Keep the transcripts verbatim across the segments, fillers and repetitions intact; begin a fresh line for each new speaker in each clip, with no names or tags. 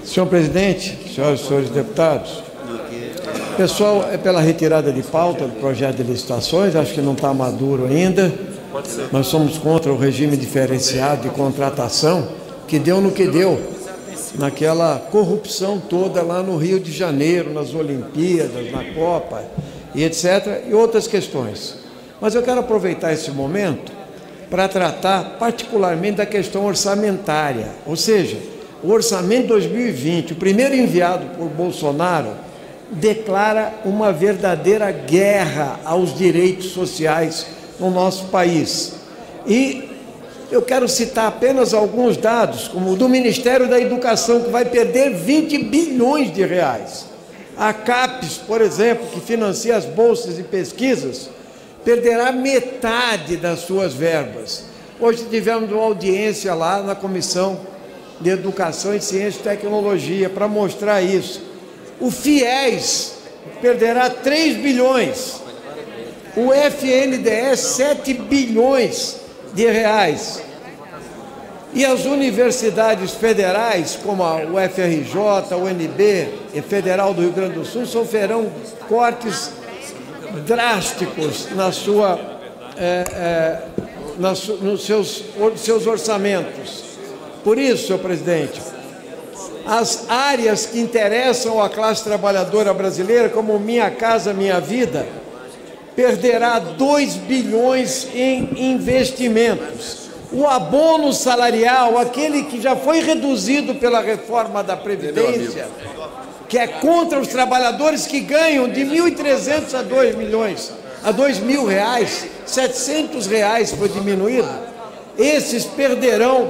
Senhor presidente, senhoras e senhores deputados, pessoal, é pela retirada de pauta do projeto de licitações, acho que não está maduro ainda. Nós somos contra o regime diferenciado de contratação, que deu no que deu, naquela corrupção toda lá no Rio de Janeiro, nas Olimpíadas, na Copa, e etcétera, e outras questões. Mas eu quero aproveitar esse momento para tratar particularmente da questão orçamentária, ou seja, o orçamento de dois mil e vinte, o primeiro enviado por Bolsonaro, declara uma verdadeira guerra aos direitos sociais no nosso país. E eu quero citar apenas alguns dados, como o do Ministério da Educação, que vai perder vinte bilhões de reais. A CAPES, por exemplo, que financia as bolsas e pesquisas, perderá metade das suas verbas. Hoje tivemos uma audiência lá na Comissão de Educação e Ciência e Tecnologia para mostrar isso. O FIES perderá três bilhões, o F N D E sete bilhões de reais. E as universidades federais, como a U F R J, a U N B e Federal do Rio Grande do Sul, sofrerão cortes drásticos na sua, é, é, nas, nos seus, seus orçamentos. Por isso, senhor presidente, as áreas que interessam à classe trabalhadora brasileira, como Minha Casa Minha Vida, perderá dois bilhões em investimentos. O abono salarial, aquele que já foi reduzido pela reforma da Previdência, que é contra os trabalhadores que ganham de mil e trezentos a dois milhões, a dois mil reais, setecentos reais foi diminuído, esses perderão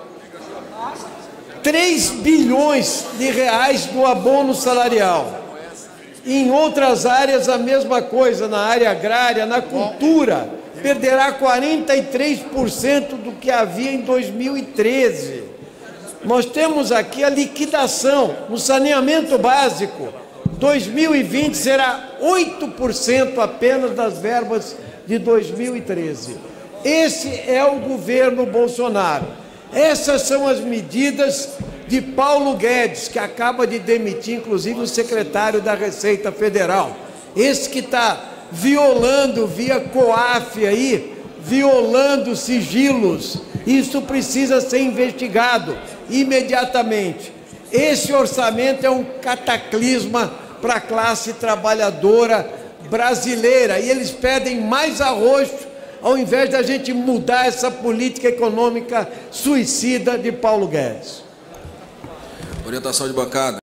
três bilhões de reais do abono salarial. Em outras áreas, a mesma coisa, na área agrária, na cultura, perderá quarenta e três por cento do que havia em dois mil e treze. Nós temos aqui a liquidação no saneamento básico. dois mil e vinte será oito por cento apenas das verbas de dois mil e treze. Esse é o governo Bolsonaro. Essas são as medidas de Paulo Guedes, que acaba de demitir, inclusive, o secretário da Receita Federal. Esse que está violando via COAF aí, violando sigilos. Isso precisa ser investigado imediatamente. Esse orçamento é um cataclisma para a classe trabalhadora brasileira e eles pedem mais arroxo ao invés da gente mudar essa política econômica suicida de Paulo Guedes.
Orientação de bancada.